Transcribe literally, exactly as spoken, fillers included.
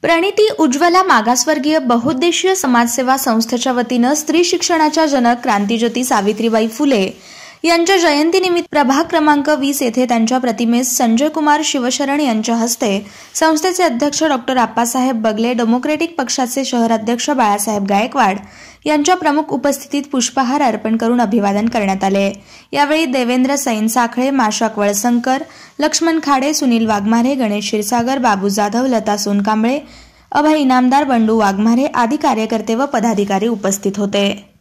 प्रणिती उज्ज्वला मागासवर्गीय बहुउद्देशीय समाजसेवा संस्थेच्या वतीनं स्त्री शिक्षणाच्या जनक क्रांतीज्योती सावित्रीबाई फुले यांच्या जयंतीनिमित्त प्रभाग क्रमांक वीस येथे त्यांच्या प्रतिमेस संजय कुमार शिवशरण यांच्या हस्ते संस्थेचे अध्यक्ष डॉक्टर आप्पासाहेब बगले, डेमोक्रेटिक पक्षाचे शहराध्यक्ष बाळासाहेब गायकवाड यांच्या प्रमुख उपस्थितीत पुष्पहार अर्पण करून अभिवादन करण्यात आले। यावेळी देवेंद्र सैनसाखळे, माशा वळसंकर, लक्ष्मण खाडे, सुनील वाघमारे, गणेश क्षीरसागर, बाबू जाधव, लता सोनकांबळे, अभय इनामदार, बंडू वाघमारे आदी कार्यकर्ते व पदाधिकारी उपस्थित होते।